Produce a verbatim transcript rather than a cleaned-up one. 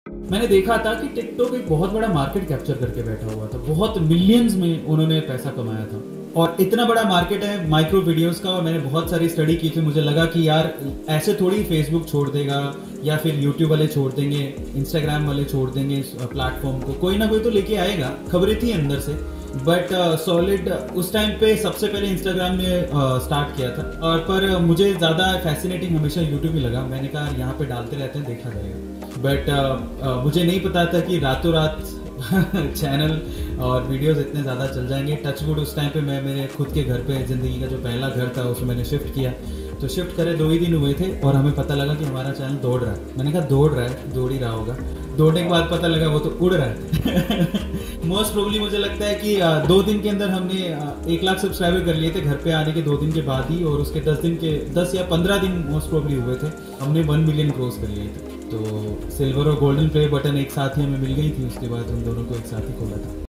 मैंने देखा था कि टिकटॉक एक बहुत बड़ा मार्केट कैप्चर करके बैठा हुआ था, बहुत मिलियंस में उन्होंने पैसा कमाया था। और इतना बड़ा मार्केट है माइक्रो वीडियोस का, और मैंने बहुत सारी स्टडी की थी। मुझे लगा कि यार ऐसे थोड़ी फेसबुक छोड़ देगा या फिर यूट्यूब वाले छोड़ देंगे, इंस्टाग्राम वाले छोड़ देंगे प्लेटफॉर्म को, कोई ना कोई तो लेके आएगा। खबरें थी अंदर से, बट सॉलिड उस टाइम पे सबसे पहले इंस्टाग्राम ने स्टार्ट किया था। और पर uh, मुझे ज़्यादा फैसिनेटिंग हमेशा यूट्यूब ही लगा। मैंने कहा यहाँ पे डालते रहते हैं, देखा जाएगा। बट uh, uh, मुझे नहीं पता था कि रातों रात चैनल और वीडियोस इतने ज़्यादा चल जाएंगे। टचवुड उस टाइम पे मैं मेरे खुद के घर पे, ज़िंदगी का जो पहला घर था उसमें मैंने शिफ्ट किया। तो शिफ्ट करे दो ही दिन हुए थे और हमें पता लगा कि हमारा चैनल दौड़ रहा है। मैंने कहा दौड़ रहा है, दौड़ ही रहा होगा। दौड़ने के बाद पता लगा वो तो उड़ रहा है। मोस्ट प्रोबली मुझे लगता है कि आ, दो दिन के अंदर हमने आ, एक लाख सब्सक्राइबर कर लिए थे घर पे आने के दो दिन के बाद ही, और उसके दस दिन के दस या पंद्रह दिन मोस्ट प्रोबली हुए थे, हमने वन मिलियन क्रॉस कर लिए थे। तो सिल्वर और गोल्डन प्ले बटन एक साथ ही हमें मिल गई थी, उसके बाद उन दोनों को एक साथ ही खोला था।